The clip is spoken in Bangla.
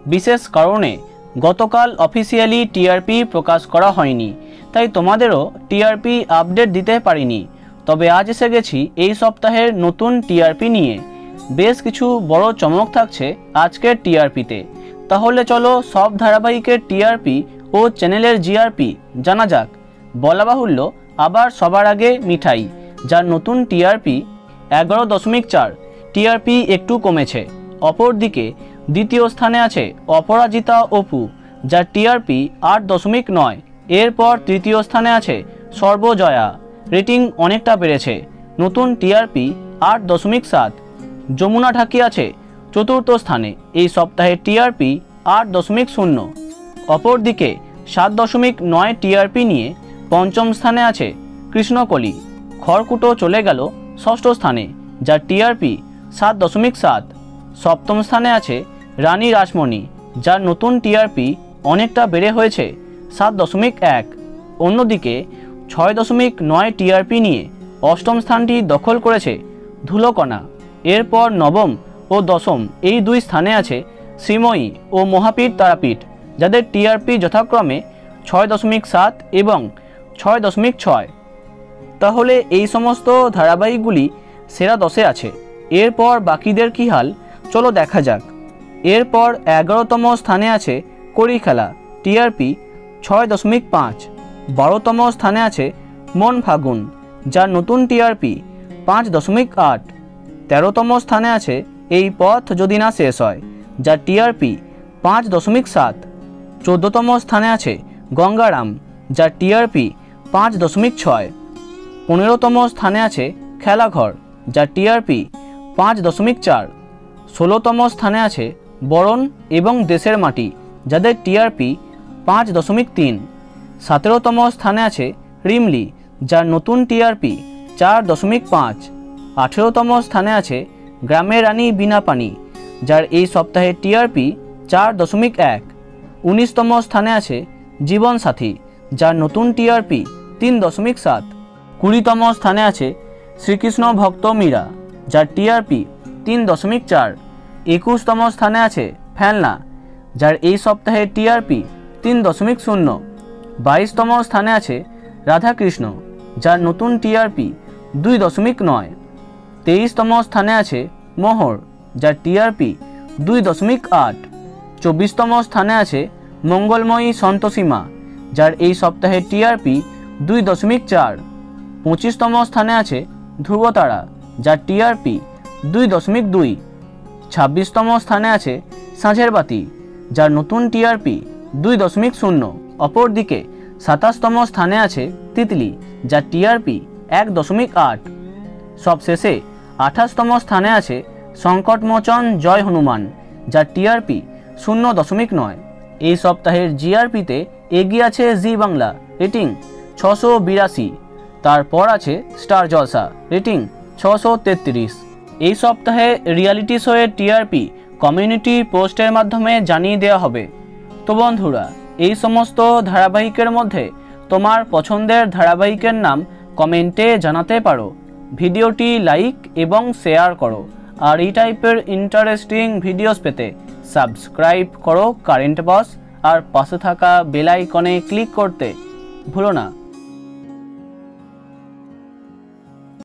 বিশেষ কারণে গতকাল অফিসিয়ালি টিআরপি প্রকাশ করা হয়নি, তাই তোমাদেরও টিআরপি আপডেট দিতে পারিনি। তবে আজ এসে গেছি এই সপ্তাহের নতুন টিআরপি নিয়ে। বেশ কিছু বড় চমক থাকছে আজকের টিআরপিতে। তাহলে চলো সব ধারাবাহিকের টিআরপি ও চ্যানেলের জিআরপি জানা যাক। বলা বাহুল্য আবার সবার আগে মিঠাই, যার নতুন টিআরপি 11.4। টিআরপি একটু কমেছে। অপরদিকে দ্বিতীয় স্থানে আছে অপরাজিতা অপু, যার টিআরপি 8.9। এরপর তৃতীয় স্থানে আছে সর্বজয়া, রেটিং অনেকটা বেড়েছে, নতুন টিআরপি 8.7। যমুনা ঢাকি আছে চতুর্থ স্থানে, এই সপ্তাহে টিআরপি 8.0। অপরদিকে 7.9 টিআরপি নিয়ে পঞ্চম স্থানে আছে কৃষ্ণকলি। খড়কুটো চলে গেল ষষ্ঠ স্থানে, যার টিআরপি 7.7। সপ্তম স্থানে আছে রানী রাসমণি, যার নতুন টিআরপি অনেকটা বেড়ে হয়েছে 7.1। অন্যদিকে 6.9 টিআরপি নিয়ে অষ্টম স্থানটি দখল করেছে ধুলোকণা। এরপর নবম ও দশম এই দুই স্থানে আছে শ্রীময়ী ও মহাপীঠ তারাপীঠ, যাদের টিআরপি যথাক্রমে 6.7 এবং 6.6। তাহলে এই সমস্ত ধারাবাহিকগুলি সেরা 10-এ আছে। এরপর বাকিদের কী হাল চলো দেখা যাক। এরপর 11তম স্থানে আছে কড়ি খেলা, টিআরপি 6.5। 12তম স্থানে আছে মন ফাগুন, যার নতুন টিআরপি 5.8। 13তম স্থানে আছে এই পথ যদি না শেষ হয়, যার টিআরপি 5.7। 14তম স্থানে আছে গঙ্গারাম, যার টিআরপি 5.6। 15তম স্থানে আছে খেলাঘর, যার টিআরপি 5.4। 16তম স্থানে আছে বরণ এবং দেশের মাটি, যাদের টিআরপি 5.3। 17তম স্থানে আছে রিমলি, যার নতুন টিআরপি 4.5। 18তম স্থানে আছে গ্রামের রানী বিনা পানি, যার এই সপ্তাহে টিআরপি 4.1। 19তম স্থানে আছে জীবন সাথী, যার নতুন টিআরপি 3.7। 20তম স্থানে আছে শ্রীকৃষ্ণ ভক্ত মীরা, যার টিআরপি 3.4। 21তম স্থানে আছে ফেলনা, যার এই সপ্তাহে টিআরপি 3.0। 22তম স্থানে আছে রাধাকৃষ্ণ, যার নতুন টিআরপি 2.9। 23তম স্থানে আছে মোহর, যার টিআরপি 2.8। 24তম স্থানে আছে মঙ্গলময়ী সন্তোষীমা, যার এই সপ্তাহে টিআরপি 2.4। 25তম স্থানে আছে ধ্রুবতারা, যার টিআরপি 2.2। 26তম স্থানে আছে সাঁঝের বাতি, যার নতুন টিআরপি 2.0। অপরদিকে 27তম স্থানে আছে তিতলি, যার টিআরপি 1.8। সবশেষে 28তম স্থানে আছে সংকটমোচন জয় হনুমান, যার টিআরপি 0.9। এই সপ্তাহের জিআরপিতে এগিয়ে আছে জি বাংলা, রেটিং 682। তারপর আছে স্টার জলসা, রেটিং 633। এই সপ্তাহে রিয়ালিটি শোয়ের টিআরপি কমিউনিটি পোস্টের মাধ্যমে জানিয়ে দেওয়া হবে। তো বন্ধুরা, এই সমস্ত ধারাবাহিকের মধ্যে তোমার পছন্দের ধারাবাহিকের নাম কমেন্টে জানাতে পারো। ভিডিওটি লাইক এবং শেয়ার করো। আর এই টাইপের ইন্টারেস্টিং ভিডিওস পেতে সাবস্ক্রাইব করো কারেন্ট বস, আর পাশে থাকা বেল আইকনে ক্লিক করতে ভুলো না।